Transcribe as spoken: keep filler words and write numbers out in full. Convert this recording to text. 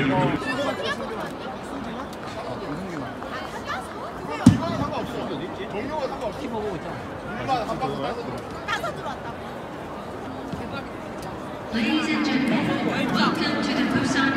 이거는 상관없어. 종료가 상관없어. 보고 있잖아. 일반 한 박스 따서 들어왔다고. Ladies and gentlemen, welcome to the Busan